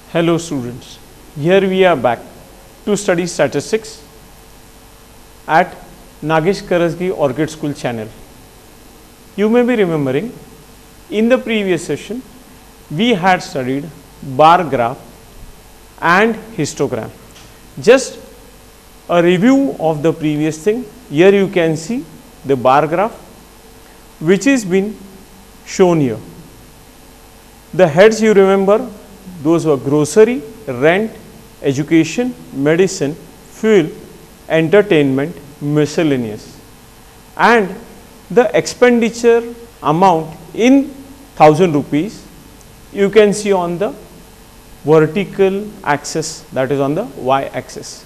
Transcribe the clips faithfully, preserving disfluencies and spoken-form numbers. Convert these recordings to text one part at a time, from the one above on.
Hello students, here we are back to study statistics at Nagesh Karasgi Orchid School channel. You may be remembering in the previous session we had studied bar graph and histogram. Just a review of the previous thing. Here you can see the bar graph which is been shown here. The heads you remember, those were grocery, rent, education, medicine, fuel, entertainment, miscellaneous, and the expenditure amount in thousand rupees you can see on the vertical axis, that is on the y axis.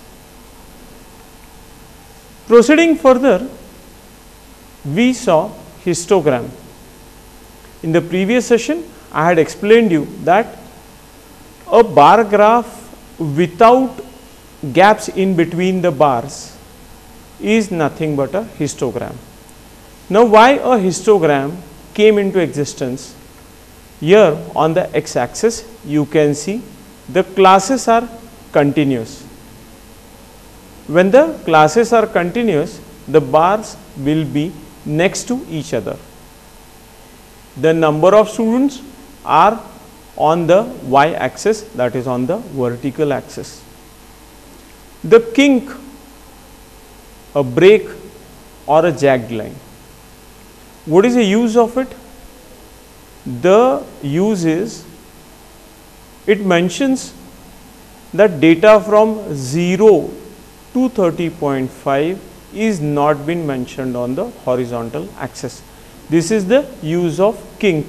Proceeding further, we saw histogram. In the previous session I had explained you that a bar graph without gaps in between the bars is nothing but a histogram. Now, why a histogram came into existence? Here on the x axis you can see the classes are continuous. When the classes are continuous, the bars will be next to each other. The number of students are on the y axis, that is on the vertical axis. The kink, a break or a jagged line. What is the use of it? The use is, it mentions that data from zero to thirty point five is not been mentioned on the horizontal axis. This is the use of kink.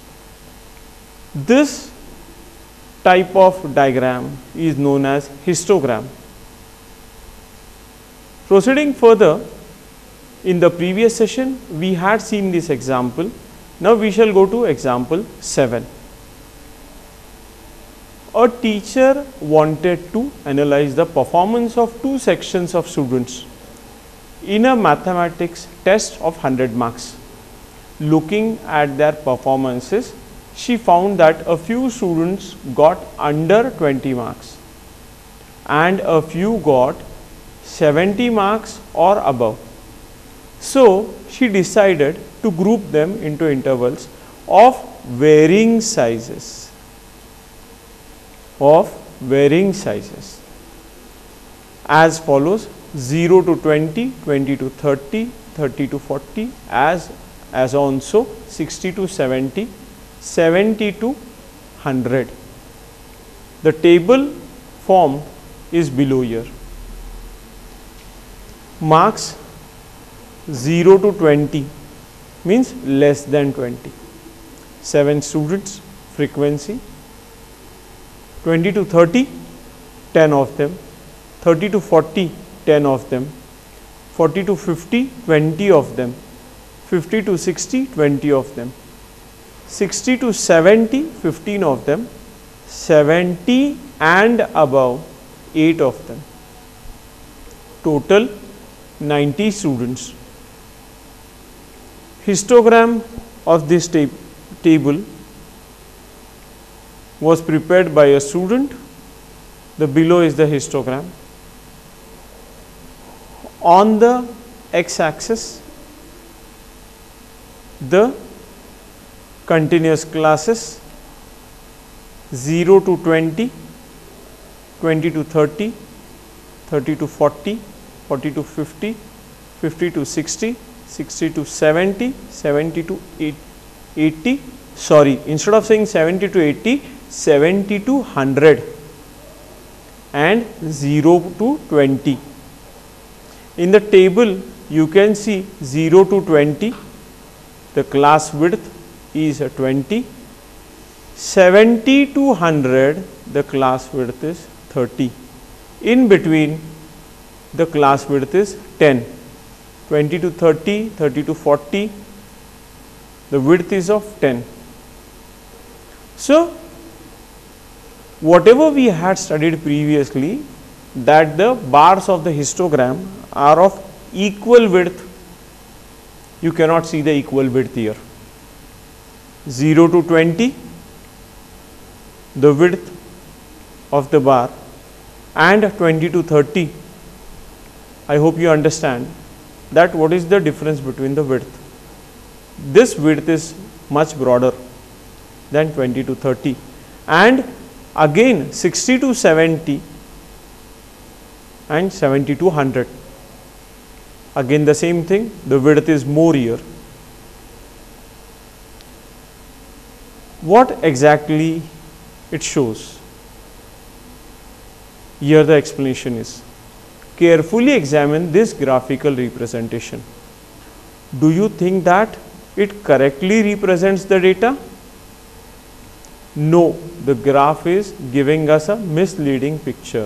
This type of diagram is known as histogram. Proceeding further, in the previous session we had seen this example. Now we shall go to example seven. A teacher wanted to analyze the performance of two sections of students in a mathematics test of one hundred marks. Looking at their performances, she found that a few students got under twenty marks and a few got seventy marks or above. So, she decided to group them into intervals of varying sizes, of varying sizes as follows: zero to twenty, twenty to thirty, thirty to forty, as, as also sixty to seventy, seventy to one hundred. The table formed is below here. Marks zero to twenty means less than twenty. seven students, frequency. twenty to thirty, ten of them. thirty to forty, ten of them. forty to fifty, twenty of them. fifty to sixty, twenty of them. sixty to seventy, fifteen of them. seventy and above, eight of them. Total ninety students. Histogram of this tab table was prepared by a student. The below is the histogram. On the x axis, the continuous classes zero to twenty, twenty to thirty, thirty to forty, forty to fifty, fifty to sixty, sixty to seventy, seventy to eighty, sorry, instead of saying seventy to eighty, seventy to one hundred, and zero to twenty. In the table you can see zero to twenty, the class width is twenty, seventy to one hundred, the class width is thirty. In between, the class width is ten. twenty to thirty, thirty to forty, the width is of ten. So, whatever we had studied previously, that the bars of the histogram are of equal width, you cannot see the equal width here. zero to twenty, the width of the bar and twenty to thirty, I hope you understand that what is the difference between the width. This width is much broader than twenty to thirty, and again sixty to seventy and seventy to one hundred, again the same thing, the width is more here. What exactly it shows? Here the explanation is, carefully examine this graphical representation. Do you think that it correctly represents the data? No, the graph is giving us a misleading picture.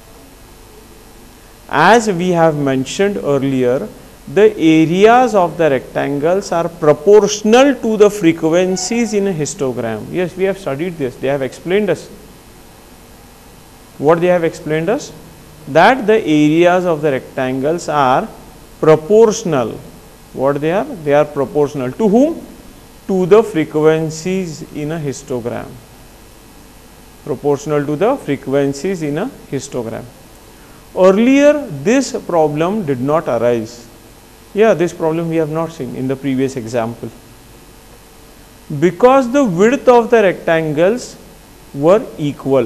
As we have mentioned earlier, the areas of the rectangles are proportional to the frequencies in a histogram. Yes, we have studied this. They have explained us. What they have explained us? That the areas of the rectangles are proportional. What they are? They are proportional. To whom? To the frequencies in a histogram. Proportional to the frequencies in a histogram. Earlier, this problem did not arise. Yeah, this problem we have not seen in the previous example. Because the width of the rectangles were equal.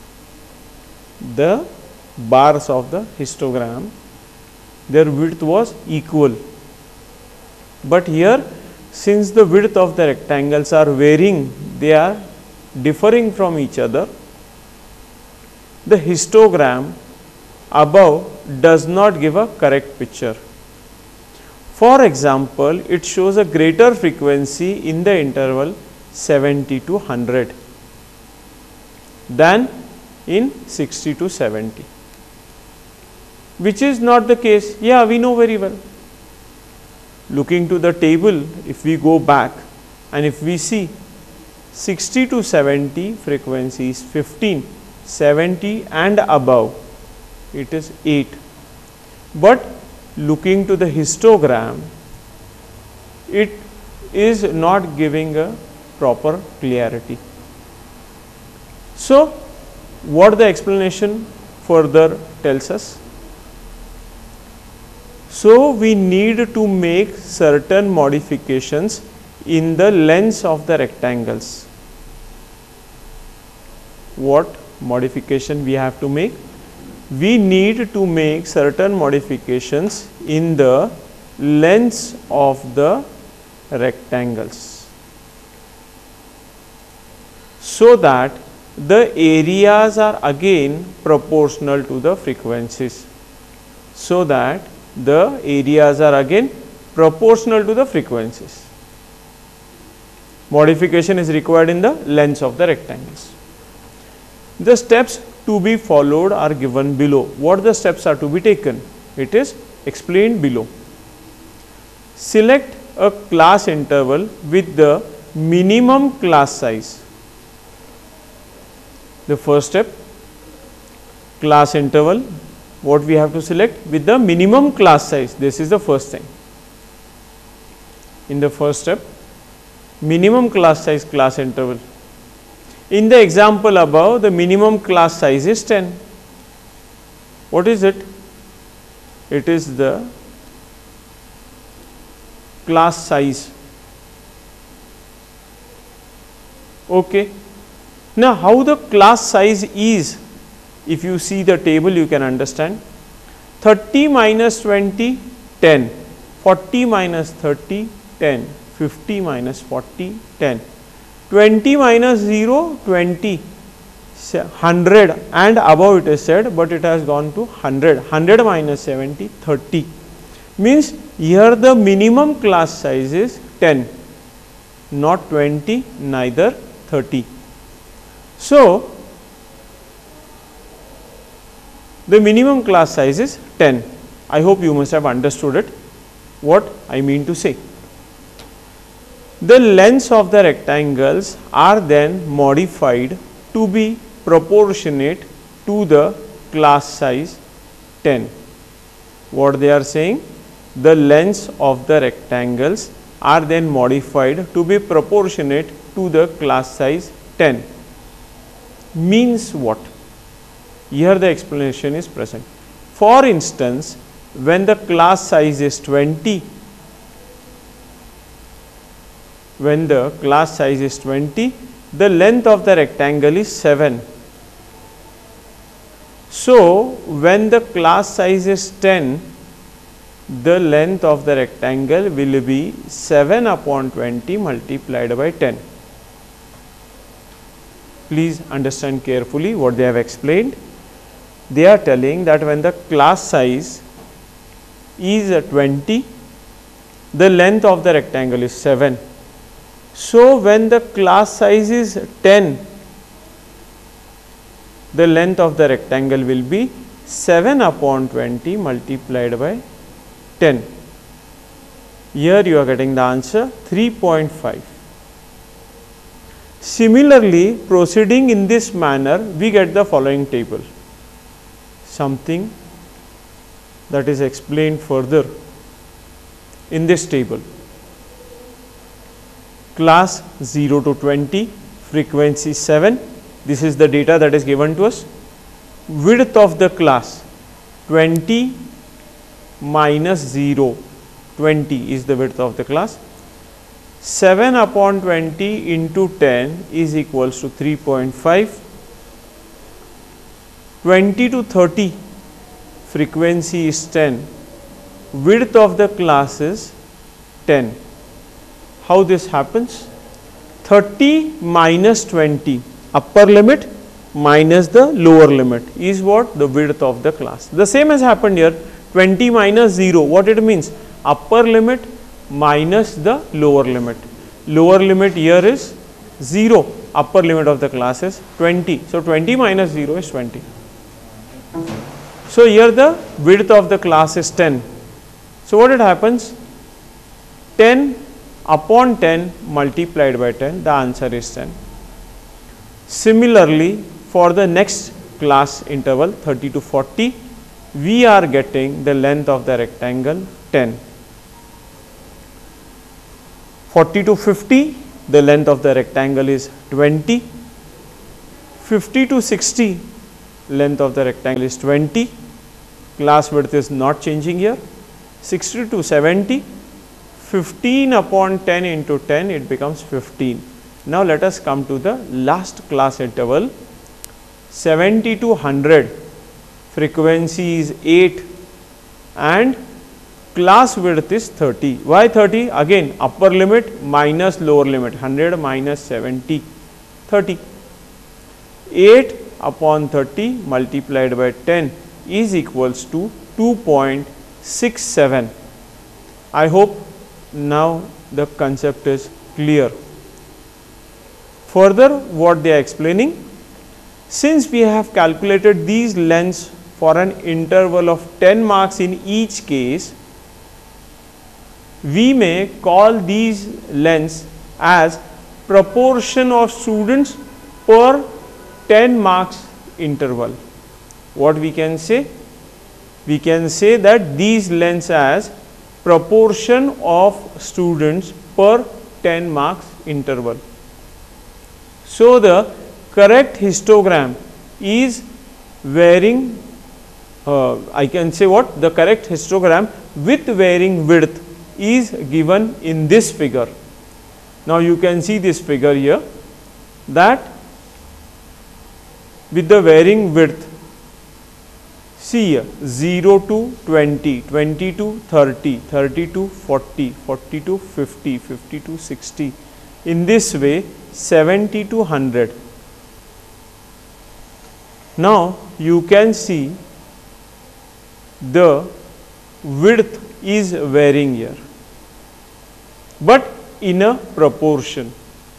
The bars of the histogram, their width was equal. But here, since the width of the rectangles are varying, they are differing from each other, the histogram above does not give a correct picture. For example, it shows a greater frequency in the interval seventy to one hundred than in sixty to seventy, which is not the case. Yeah, we know very well. Looking to the table, if we go back and if we see sixty to seventy frequency is fifteen, seventy and above it is eight. But looking to the histogram, it is not giving a proper clarity. So, what the explanation further tells us? So, we need to make certain modifications in the lengths of the rectangles. What modification we have to make? We need to make certain modifications in the lengths of the rectangles, so that the areas are again proportional to the frequencies. So that the areas are again proportional to the frequencies. Modification is required in the lengths of the rectangles. The steps to be followed are given below. What the steps are to be taken? It is explained below. Select a class interval with the minimum class size. The first step, class interval, what we have to select? With the minimum class size. This is the first thing. In the first step, minimum class size class interval. In the example above, the minimum class size is ten. What is it? It is the class size. Okay. Now, how the class size is, if you see the table, you can understand. thirty minus twenty, ten. forty minus thirty, ten. fifty minus forty, ten. twenty minus zero, twenty. one hundred and above it is said, but it has gone to one hundred. one hundred minus seventy, thirty. Means here the minimum class size is ten, not twenty, neither thirty. So, the minimum class size is ten. I hope you must have understood it, what I mean to say. The lengths of the rectangles are then modified to be proportionate to the class size ten. What they are saying? The lengths of the rectangles are then modified to be proportionate to the class size ten. Means what? Here the explanation is present. For instance, when the class size is twenty, when the class size is twenty, the length of the rectangle is seven. So, when the class size is ten, the length of the rectangle will be seven upon twenty multiplied by ten. Please understand carefully what they have explained. They are telling that when the class size is twenty, the length of the rectangle is seven. So, when the class size is ten, the length of the rectangle will be seven upon twenty multiplied by ten. Here you are getting the answer three point five. Similarly, proceeding in this manner, we get the following table, something that is explained further in this table. Class zero to twenty, frequency seven, this is the data that is given to us. Width of the class twenty minus zero, twenty is the width of the class. seven upon twenty into ten is equals to three point five. twenty to thirty, frequency is ten, width of the class is ten. How this happens? thirty minus twenty, upper limit minus the lower limit is what? The width of the class. The same has happened here. twenty minus zero, what it means? Upper limit minus the lower limit. Lower limit here is zero, upper limit of the class is twenty. So, twenty minus zero is twenty. So, here the width of the class is ten. So, what it happens? ten upon ten multiplied by ten, the answer is ten. Similarly, for the next class interval thirty to forty, we are getting the length of the rectangle ten. forty to fifty, the length of the rectangle is twenty. fifty to sixty, length of the rectangle is twenty. Class width is not changing here. sixty to seventy, fifteen upon ten into ten, it becomes fifteen. Now, let us come to the last class interval, seventy to one hundred, frequency is eight and class width is thirty. Why thirty? Again, upper limit minus lower limit, one hundred minus seventy, thirty. eight upon thirty multiplied by ten is equals to two point six seven. I hope now the concept is clear. Further, what they are explaining, since we have calculated these lengths for an interval of ten marks in each case, we may call these lengths as proportion of students per ten marks interval. What we can say? We can say that these lengths as proportion of students per ten marks interval. So, the correct histogram is varying, uh, I can say what? The correct histogram with varying width is given in this figure. Now, you can see this figure here, that with the varying width, see here zero to twenty, twenty to thirty, thirty to forty, forty to fifty, fifty to sixty, in this way seventy to one hundred. Now, you can see the width is varying here, but in a proportion,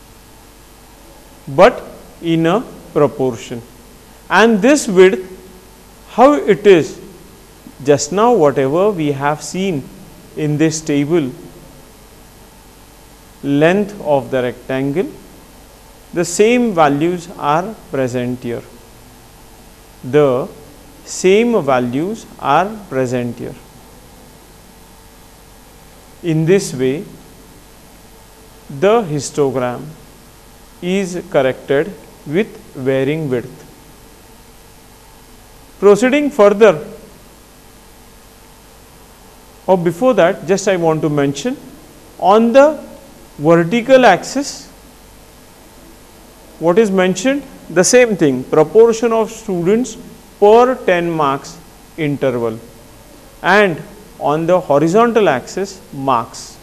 but in a proportion. And this width, how it is? Just now whatever we have seen in this table, length of the rectangle, the same values are present here. The same values are present here. In this way, the histogram is corrected with varying width. Proceeding further, or before that, just I want to mention, on the vertical axis, what is mentioned? The same thing, proportion of students per ten marks interval, and on the horizontal axis, marks.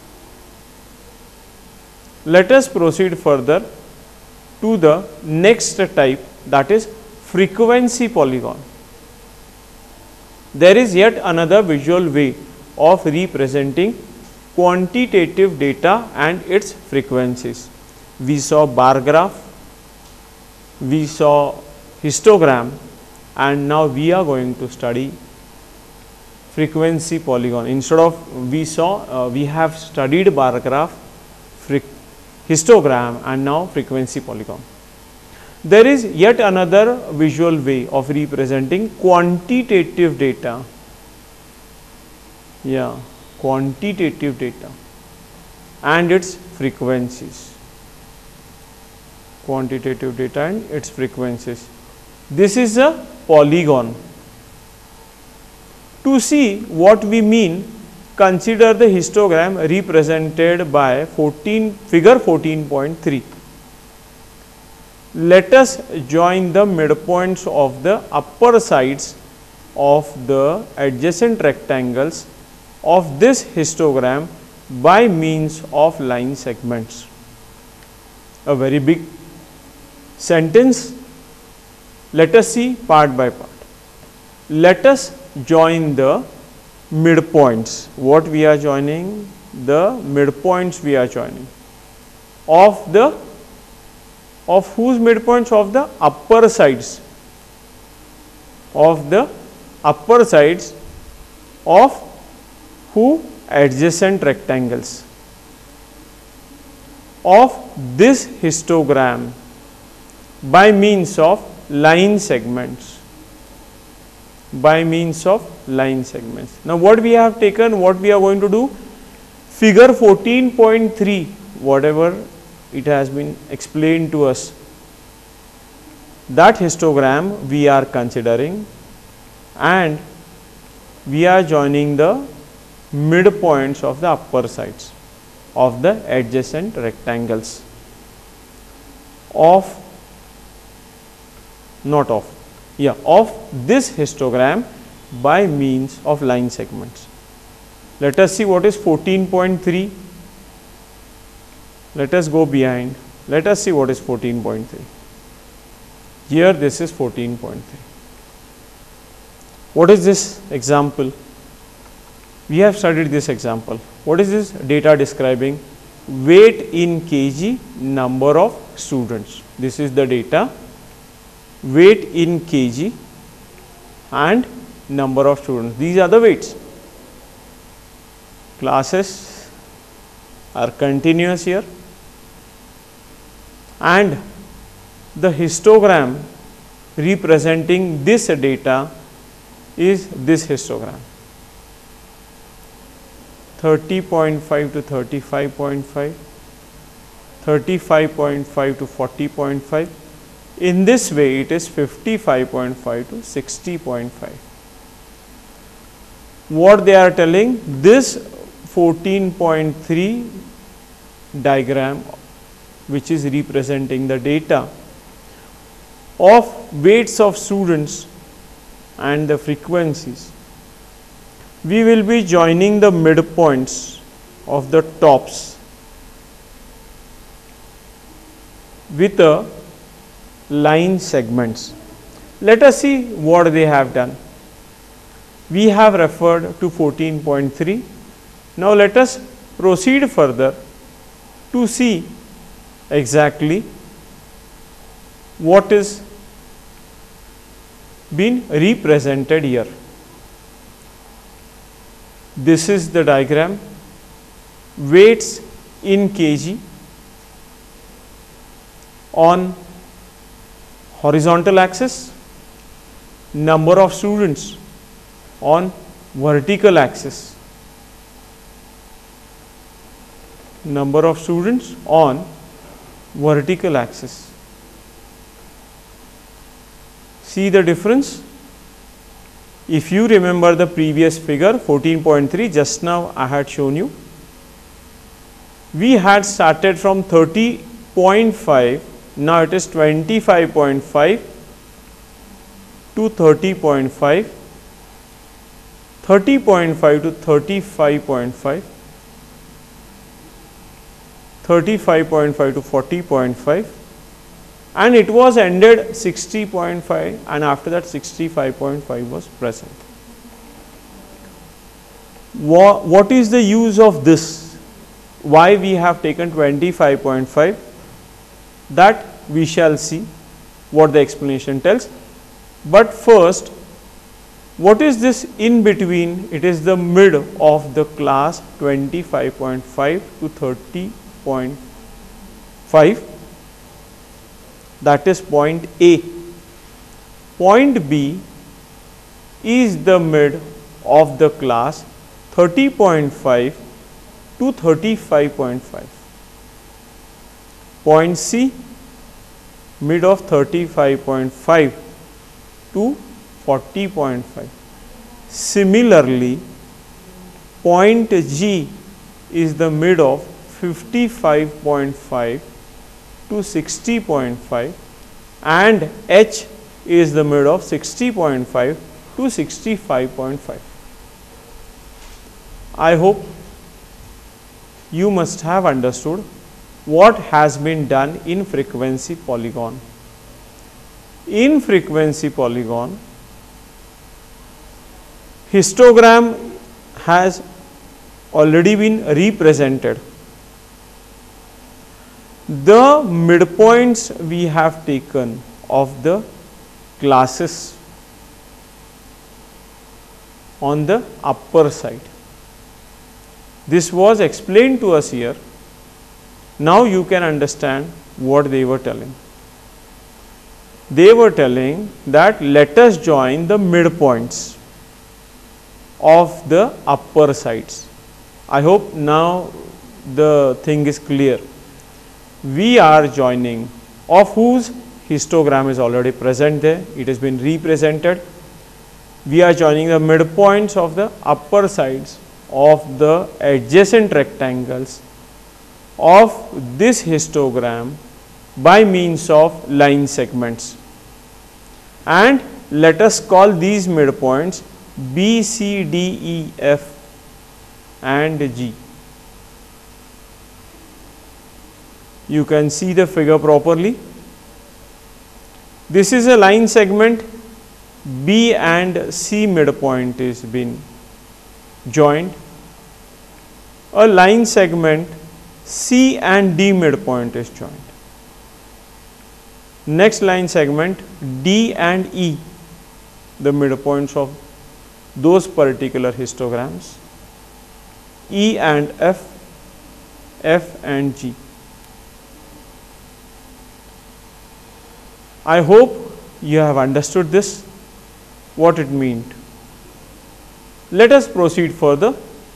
Let us proceed further to the next type, that is frequency polygon. There is yet another visual way of representing quantitative data and its frequencies. We saw bar graph, we saw histogram, and now we are going to study frequency polygon. Instead of we saw, uh, we have studied bar graph, histogram, and now frequency polygon. There is yet another visual way of representing quantitative data. Yeah, quantitative data and its frequencies. Quantitative data and its frequencies. This is a polygon. To see what we mean, consider the histogram represented by fourteen, figure fourteen point three. Let us join the midpoints of the upper sides of the adjacent rectangles of this histogram by means of line segments. A very big sentence. Let us see part by part. Let us join the midpoints. What we are joining? The midpoints we are joining of the of whose midpoints? Of the upper sides, of the upper sides of who? Adjacent rectangles of this histogram by means of line segments, by means of line segments. Now, what we have taken, what we are going to do, figure fourteen point three, whatever it has been explained to us, that histogram we are considering, and we are joining the midpoints of the upper sides of the adjacent rectangles of, not of, yeah, of this histogram by means of line segments. Let us see what is fourteen point three. Let us go behind. Let us see what is fourteen point three. Here this is fourteen point three. What is this example? We have studied this example. What is this data describing? Weight in kg, number of students. This is the data. Weight in kg and number of students. These are the weights. Classes are continuous here, and the histogram representing this data is this histogram, thirty point five to thirty-five point five, thirty-five point five to forty point five. In this way it is fifty-five point five to sixty point five. What they are telling, this fourteen point three diagram, which is representing the data of weights of students and the frequencies, we will be joining the midpoints of the tops with a line segments. Let us see what they have done. We have referred to fourteen point three. Now, let us proceed further to see exactly what is been represented here. This is the diagram, weights in kg on horizontal axis, number of students on vertical axis, number of students on vertical axis. See the difference? If you remember the previous figure fourteen point three, just now I had shown you, we had started from thirty point five, now it is twenty-five point five to thirty point five, thirty point five to thirty-five point five, thirty-five point five to forty point five, and it was ended sixty point five, and after that sixty-five point five was present. What, what is the use of this? Why we have taken twenty-five point five? That we shall see what the explanation tells. But first, what is this in between? It is the mid of the class twenty-five point five to thirty point five. That is point A. Point B is the mid of the class thirty point five to thirty-five point five. Point C, mid of thirty-five point five to forty point five. Similarly, point G is the mid of fifty-five point five to sixty point five, and H is the mid of sixty point five to sixty-five point five. I hope you must have understood what has been done in frequency polygon. In frequency polygon, histogram has already been represented. The midpoints we have taken of the classes on the upper side. This was explained to us here. Now you can understand what they were telling. They were telling that let us join the midpoints of the upper sides. I hope now the thing is clear. We are joining, of whose histogram is already present there, it has been represented. We are joining the midpoints of the upper sides of the adjacent rectangles of this histogram by means of line segments, and let us call these midpoints B, C, D, E, F and G. You can see the figure properly. This is a line segment. B and C midpoint is been joined. A line segment C and D midpoint is joined. Next line segment D and E, the midpoints of those particular histograms. E and F, F and G. I hope you have understood this, what it meant. Let us proceed further.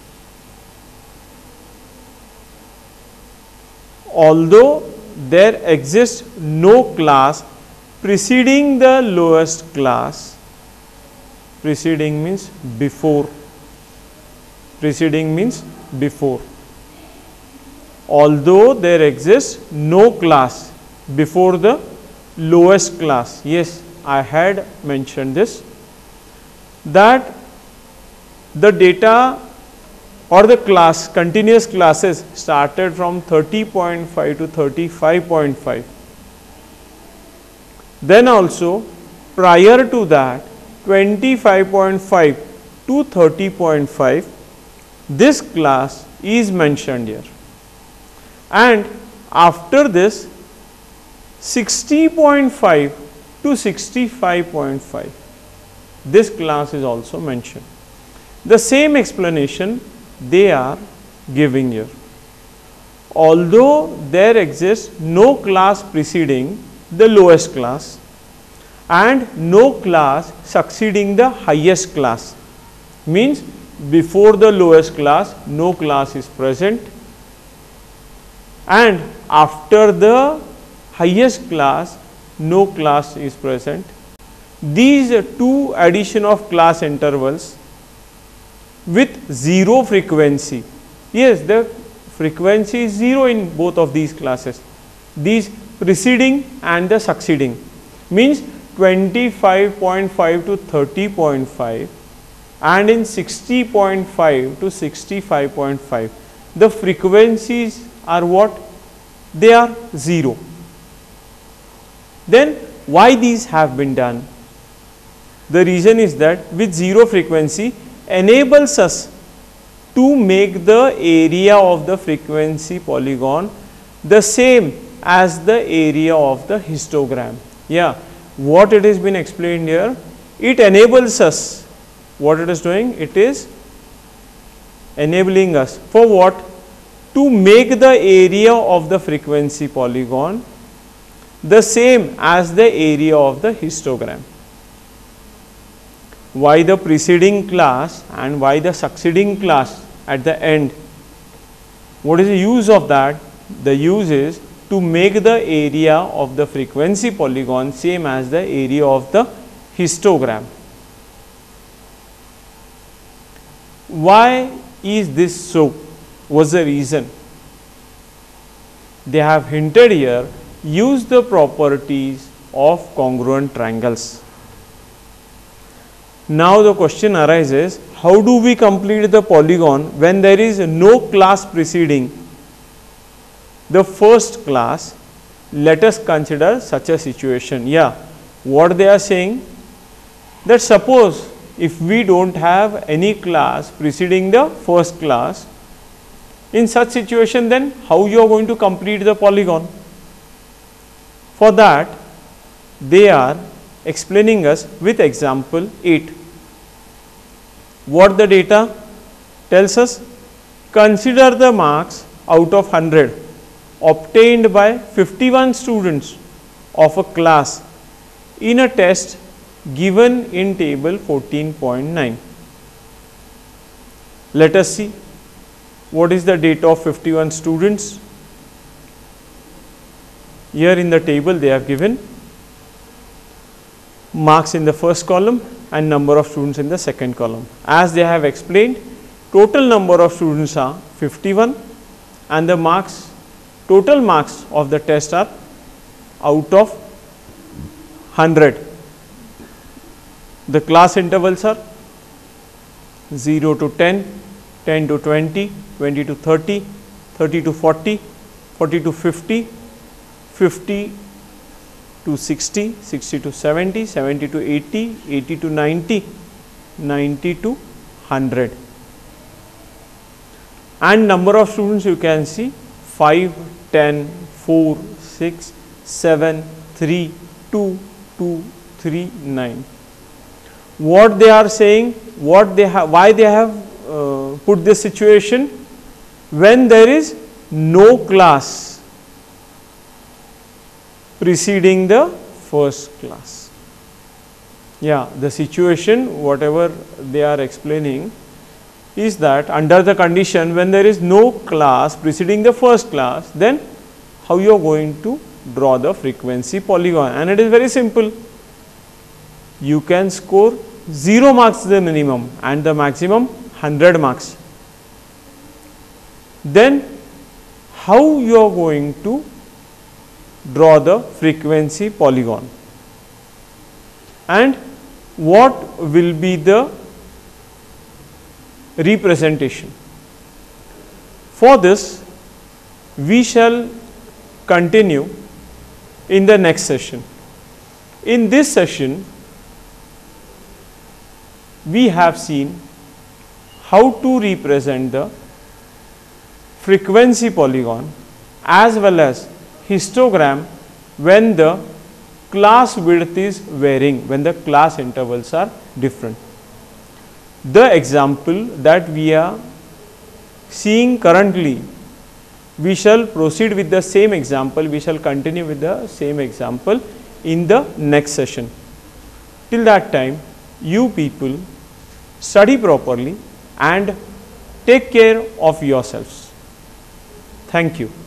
Although there exists no class preceding the lowest class, preceding means before, preceding means before. Although there exists no class before the lowest class, yes, I had mentioned this, that the data or the class, continuous classes started from thirty point five to thirty-five point five. Then also prior to that twenty-five point five to thirty point five, this class is mentioned here, and after this sixty point five to sixty-five point five, this class is also mentioned. The same explanation they are giving here. Although there exists no class preceding the lowest class and no class succeeding the highest class, means before the lowest class no class is present, and after the highest class no class is present. these two addition of class intervals with zero frequency. Yes, the frequency is zero in both of these classes, these preceding and the succeeding, means twenty-five point five to thirty point five and in sixty point five to sixty-five point five. The frequencies are what? They are zero. Then why these have been done? The reason is that with zero frequency enables us to make the area of the frequency polygon the same as the area of the histogram. Yeah, what it has been explained here, it enables us, what it is doing, it is enabling us for what? To make the area of the frequency polygon the same as the area of the histogram. Why the preceding class and why the succeeding class at the end? What is the use of that? The use is to make the area of the frequency polygon same as the area of the histogram. Why is this so? What's the reason? They have hinted here, use the properties of congruent triangles. Now the question arises, how do we complete the polygon when there is no class preceding the first class? Let us consider such a situation. Yeah, what they are saying, that suppose if we do not have any class preceding the first class, in such situation then how you are going to complete the polygon? For that they are explaining us with example eight. What the data tells us? Consider the marks out of one hundred obtained by fifty-one students of a class in a test given in table fourteen point nine. Let us see what is the data of fifty-one students. Here in the table they have given marks in the first column and number of students in the second column. As they have explained, total number of students are fifty-one and the marks, total marks of the test are out of one hundred. The class intervals are zero to ten, ten to twenty, twenty to thirty, thirty to forty, forty to fifty, fifty to sixty, sixty to seventy, seventy to eighty, eighty to ninety, ninety to one hundred. And number of students you can see five, ten, four, six, seven, three, two, two, three, nine. What they are saying, what they have, why they have uh, put this situation? When there is no class preceding the first class. Yeah, the situation whatever they are explaining is that under the condition when there is no class preceding the first class, then how you are going to draw the frequency polygon, and it is very simple. You can score zero marks the minimum and the maximum one hundred marks. Then how you are going to draw the frequency polygon and what will be the representation? For this we shall continue in the next session. In this session we have seen how to represent the frequency polygon as well as histogram when the class width is varying, when the class intervals are different. The example that we are seeing currently, we shall proceed with the same example, we shall continue with the same example in the next session. Till that time, you people study properly and take care of yourselves. Thank you.